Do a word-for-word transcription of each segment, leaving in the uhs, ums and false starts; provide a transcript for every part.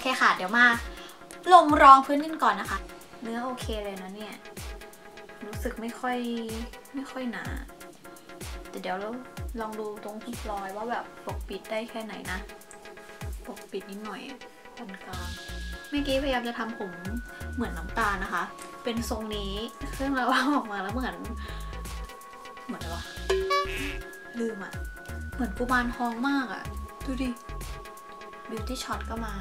ค่ะเดี๋ยวมาลงรองพื้นกันก่อนนะคะเนื้อโอเคเลยนะเนี่ยรู้สึกไม่ค่อยไม่ค่อยหนาแต่เดี๋ยวเราลองดูตรงรอยว่าแบบปกปิดได้แค่ไหนนะปกปิดนิดหน่อยปานกลางเมื่อกี้พยายามจะทำผมเหมือนน้ำตาลนะคะเป็นทรงนี้ซึ่งเราว่าออกมาแล้วเหมือนเหมือนอะไรวะลืมอะเหมือนกุมารทองมากอะดูดิบิวตี้ช็อตก็มา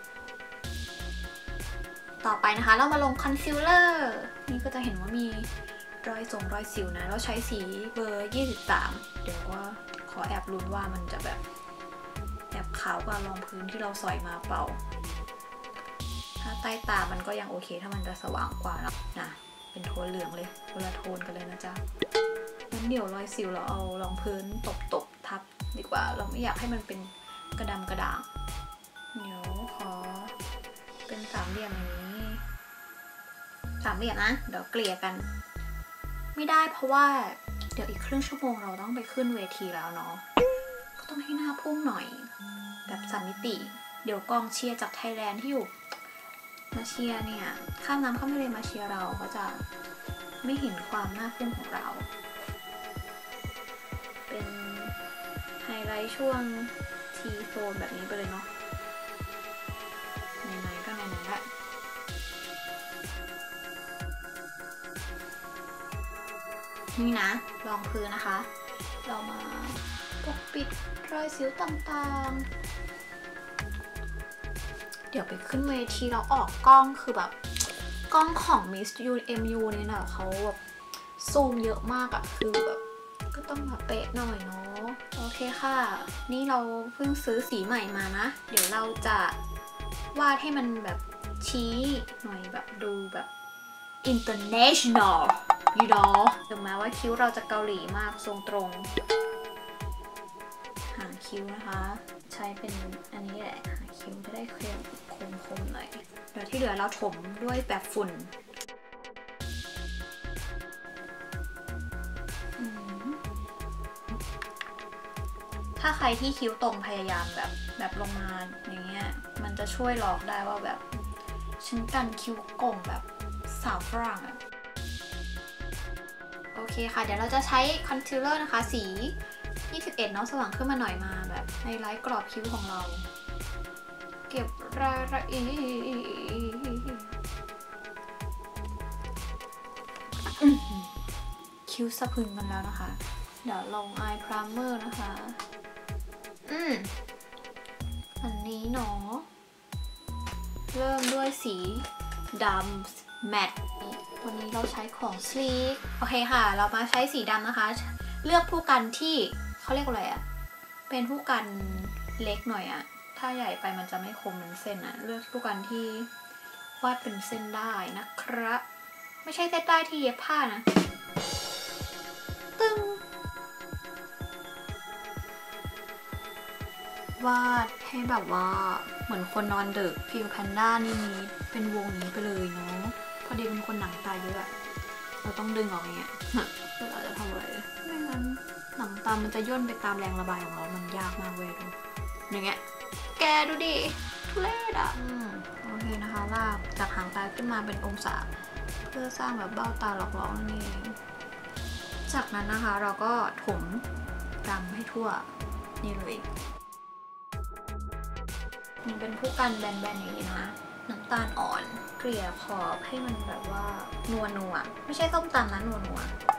ต่อไปนะคะเรามาลงคอนซีลเลอร์นี่ก็จะเห็นว่ามีรอยส่งรอยสิวนะเราใช้สีเบอร์ยี่สิบสามเดี๋ยวว่าขอแอบลุ้นว่ามันจะแบบแอบขาวกว่ารองพื้นที่เราสอยมาเปล่าถ้าใต้ตามันก็ยังโอเคถ้ามันจะสว่างกว่าแล้วนะเป็นโทนเหลืองเลยคนละโทนกันเลยนะจ๊ะงั้นเดี๋ยวรอยสิวเราเอารองพื้นตบๆทับดีกว่าเราไม่อยากให้มันเป็นกระดำกระด่างเดี๋ยวขอเป็นสามเหลี่ยมอย่างนี้สามเหลี่ยมนะเดี๋ยวเกลี่ยกันไม่ได้เพราะว่าเดี๋ยวอีกครึ่งชั่วโมงเราต้องไปขึ้นเวทีแล้วเนาะก็ต้องให้หน้าพุ่งหน่อยแบบสามมิติเดี๋ยวกองเชียร์จากไทยแลนด์ที่อยู่มาเชียร์เนี่ยข้ามน้ำข้ามทะเลมาเชียร์เราก็จะไม่เห็นความหน้าพุ่งของเราเป็นไฮไลท์ช่วงทีโซนแบบนี้ไปเลยเนาะไหนๆก็ไหนๆละนี่นะรองพื้นนะคะเรามาปกปิดรอยสิวต่างๆเดี๋ยวไปขึ้นเวทีเราออกกล้องคือแบบกล้องของ Miss ยู เอ็ม ยู เนี่ยนะเขาแบบซูมเยอะมากอะคือแบบก็ต้องมาเป๊ะหน่อยเนาะโอเคค่ะนี่เราเพิ่งซื้อสีใหม่มานะเดี๋ยวเราจะวาดให้มันแบบชี้หน่อยแบบดูแบบ international you know ถึงแม้ว่าคิ้วเราจะเกาหลีมากทรงตรงหางคิ้วนะคะใช้เป็นอันนี้แหละหางคิ้วจะได้เคลียร์คมๆหน่อยเดี๋ยวที่เหลือเราถมด้วยแบบฝุ่นถ้าใครที่คิ้วตรงพยายามแบบแบบลงมาอย่างเงี้ยมันจะช่วยหลอกได้ว่าแบบฉันกันคิ้วโก่งแบบสาวฝรั่งอะโอเคค่ะเดี๋ยวเราจะใช้คอนซีลเลอร์นะคะสียี่สิบเอ็ดเนาะสว่างขึ้นมาหน่อยมาแบบไฮไลท์กรอบคิ้วของเราเก็บรายละเอียดคิ้วสะพรึงกันแล้วนะคะเดี๋ยวลงอายพรามเมอร์นะคะอืมอันนี้เนาะเริ่มด้วยสีดำแมตต์วันนี้เราใช้ของสลีกโอเคค่ะเรามาใช้สีดำนะคะเลือกผู้กันที่เขาเรียกอะไรอะเป็นผู้กันเล็กหน่อยอะถ้าใหญ่ไปมันจะไม่คมเหมือนเส้นอะเลือกผู้กันที่วาดเป็นเส้นได้นะครับไม่ใช่เส้นได้ที่เย็บผ้านะตึ้งวาดให้แบบว่าเหมือนคนนอนดึกฟิลแพนด้านี่นี้เป็นวงนี้ไปเลยเนาะพอดีเป็นคนหนังตาเยอะเราต้องดึงออกอย่างเงี้ยเวลาจะทำอะไรไม่งั้นหนังตามันจะย่นไปตามแรงระบายของเรามันยากมากเว้ยดูอย่างเงี้ยแกดูดิทุเรศอ่ะโอเคนะคะลากจากหางตาขึ้นมาเป็นองศาเพื่อสร้างแบบเบ้าตาหลอกๆนั่นเองจากนั้นนะคะเราก็ถมดำให้ทั่วนี่เลยมันเป็นผู้กันแบนๆอย่างนี้นะน้ำตาลอ่อนเกลี่ยขอบให้มันแบบว่านัวนัวไม่ใช่ส้มตำนะนัวนัว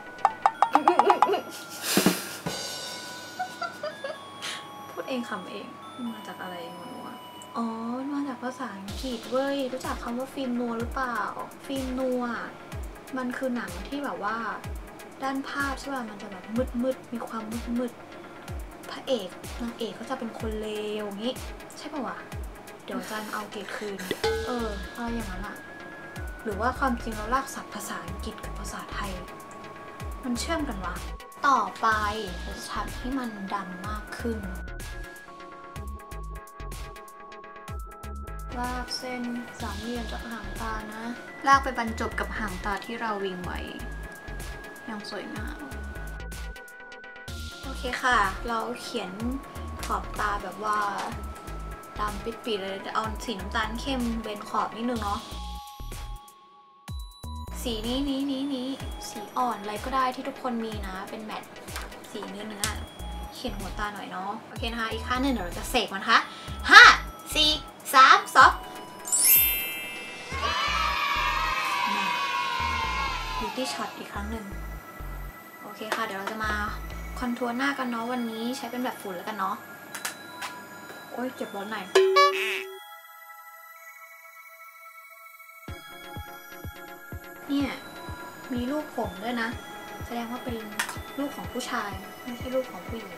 พูดเองคำเองมาจากอะไรนัวนัวอ๋อมาจากภาษาอังกฤษเว้ยรู้จักคำว่าฟิล์มนัวหรือเปล่าฟิล์มนัวมันคือหนังที่แบบว่าด้านภาพใช่ป่ะมันจะแบบมืดๆมีความมืดๆพระเอกนางเอกก็จะเป็นคนเลวอย่างนี้ใช่ป่ะวะเดี๋ยวจันเอาเกรดคืนเอออะไรอย่างนั้นอะหรือว่าความจริงเราลากศัพท์ภาษาอังกฤษกับภาษาไทยมันเชื่อมกันวะต่อไปเราจะทำให้มันดำมากขึ้นลากเส้นสามเหลี่ยมจากหางตานะลากไปบรรจบกับหางตาที่เราวิงไว้อย่างสวยงามโอเคค่ะเราเขียนขอบตาแบบว่าดำปิดๆเลยเอาสีน้ำตาลเข้มเบนขอบนิดนึงเนาะสีนี้นี้นี้นี้สีอ่อนอะไรก็ได้ที่ทุกคนมีนะเป็นแมตต์สีเนื้อเนื้อเขียนหัวตาหน่อยเนาะโอเคนะคะอีกข้างหนึ่งเดี๋ยวเราจะเสกมันนะคะห้าสี่สามสองบิวตี้ช็อตอีกครั้งหนึ่งโอเคค่ะเดี๋ยวเราจะมาคอนทัวร์หน้ากันเนาะวันนี้ใช้เป็นแบบฝุ่นแล้วกันเนาะโอ้ยเจ็บร้อนไหนเนี่ยมีลูกผมด้วยนะแสดงว่าเป็นลูกของผู้ชายไม่ใช่ลูกของผู้หญิง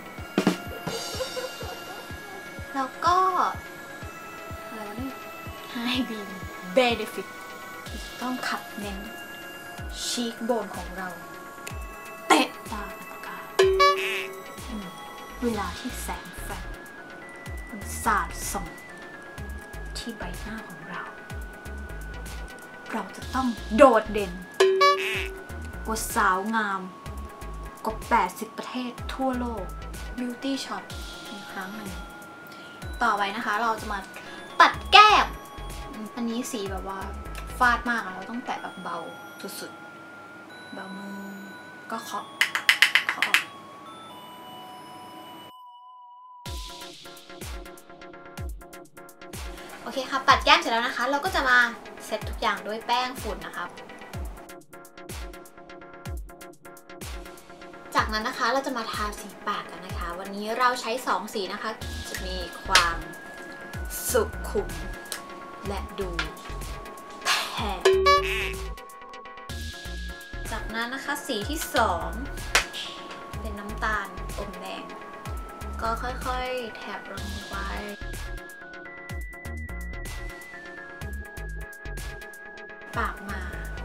แล้วก็อะไรวะเนี่ย High Beam Benefit ต้องขับเน้นชีคโบนของเราเตะตาปากกาเวลาที่แสงแฟลชมันสาดส่องที่ใบหน้าของเราเราจะต้องโดดเด่นกว่าสาวงามกว่าแปดสิบประเทศทั่วโลก Beauty Shot อีกครั้งหนึ่งต่อไปนะคะเราจะมาตัดแก้มอันนี้สีแบบว่าฟาดมากเราต้องแตะแบบเบาสุดๆเบามือก็เคาะเคาะออกโอเคค่ะปัดแก้มเสร็จแล้วนะคะเราก็จะมาเซตทุกอย่างด้วยแป้งฝุ่นนะครับจากนั้นนะคะเราจะมาทาสีปากกันนะคะวันนี้เราใช้สองสีนะคะจะมีความสุขุมและดูแพงจากนั้นนะคะสีที่สองเป็นน้ำตาลอมแดงก็ค่อยๆแถบลงไปปากมา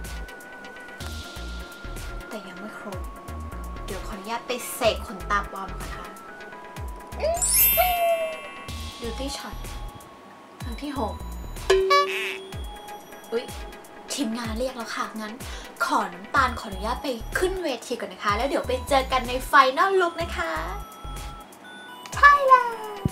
แต่ยังไม่ครบเดี๋ยวขออนุญาตไปเสกขนตาปลอมก่อนค่ะ Beauty Shot ครั้งที่หกอุ๊ยทีมงานเรียกแล้วค่ะงั้นขอน้ำตาลขออนุญาตไปขึ้นเวทีก่อนนะคะแล้วเดี๋ยวไปเจอกันในไฟนอลลุคนะคะใช่แล้ว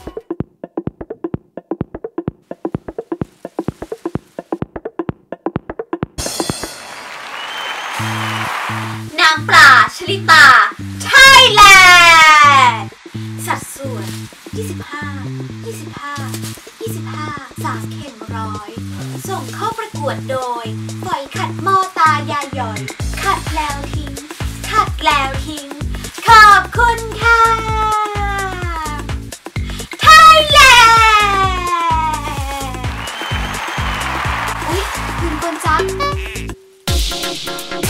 นางปลาชลิตาไทยแลนด์สัดส่วนยี่สิบห้า ยี่สิบห้า ยี่สิบห้า สามเข็มร้อยส่งเข้าประกวดโดยฝอยขัดหม้อตายาย่อยขัดแล้วทิ้งขัดแล้วทิ้งขอบคุณค่ะไทยแลนด์อุ๊ยลืมกดจัง